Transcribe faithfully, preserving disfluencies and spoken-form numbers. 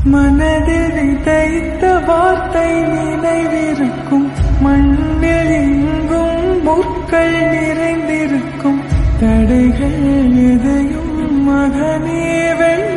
மனதில் விதைத்த வார்த்தை நினைவிருக்கும். மண்ணில் எங்கும் முற்கள் நிறைந்திருக்கும். தடைகள் எதையும் மகனே வெல்ல